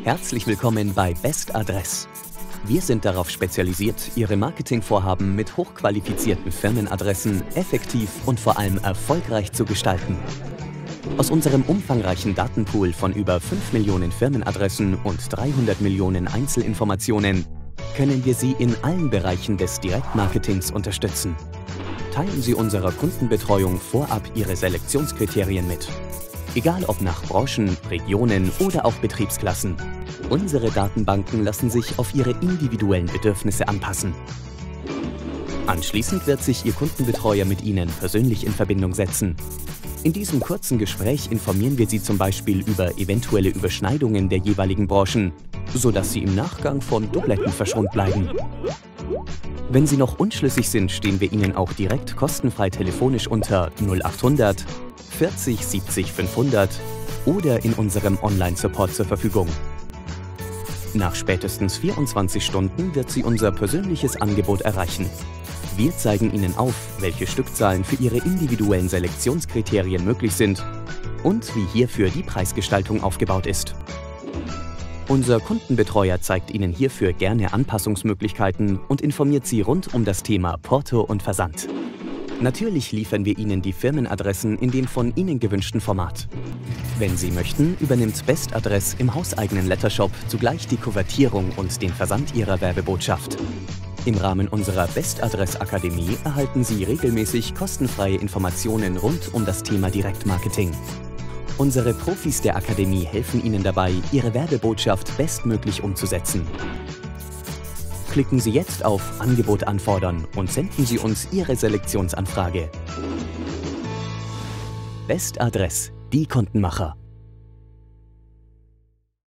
Herzlich willkommen bei Best Adress. Wir sind darauf spezialisiert, Ihre Marketingvorhaben mit hochqualifizierten Firmenadressen effektiv und vor allem erfolgreich zu gestalten. Aus unserem umfangreichen Datenpool von über 5 Millionen Firmenadressen und 300 Millionen Einzelinformationen können wir Sie in allen Bereichen des Direktmarketings unterstützen. Teilen Sie unserer Kundenbetreuung vorab Ihre Selektionskriterien mit. Egal ob nach Branchen, Regionen oder auch Betriebsklassen. Unsere Datenbanken lassen sich auf Ihre individuellen Bedürfnisse anpassen. Anschließend wird sich Ihr Kundenbetreuer mit Ihnen persönlich in Verbindung setzen. In diesem kurzen Gespräch informieren wir Sie zum Beispiel über eventuelle Überschneidungen der jeweiligen Branchen, sodass Sie im Nachgang von Dubletten verschont bleiben. Wenn Sie noch unschlüssig sind, stehen wir Ihnen auch direkt kostenfrei telefonisch unter 0800 40 70 500 oder in unserem Online-Support zur Verfügung. Nach spätestens 24 Stunden wird Sie unser persönliches Angebot erreichen. Wir zeigen Ihnen auf, welche Stückzahlen für Ihre individuellen Selektionskriterien möglich sind und wie hierfür die Preisgestaltung aufgebaut ist. Unser Kundenbetreuer zeigt Ihnen hierfür gerne Anpassungsmöglichkeiten und informiert Sie rund um das Thema Porto und Versand. Natürlich liefern wir Ihnen die Firmenadressen in dem von Ihnen gewünschten Format. Wenn Sie möchten, übernimmt Best Adress im hauseigenen Lettershop zugleich die Kuvertierung und den Versand Ihrer Werbebotschaft. Im Rahmen unserer Best Adress Akademie erhalten Sie regelmäßig kostenfreie Informationen rund um das Thema Direktmarketing. Unsere Profis der Akademie helfen Ihnen dabei, Ihre Werbebotschaft bestmöglich umzusetzen. Klicken Sie jetzt auf Angebot anfordern und senden Sie uns Ihre Selektionsanfrage. Best Adress, die Kundenmacher.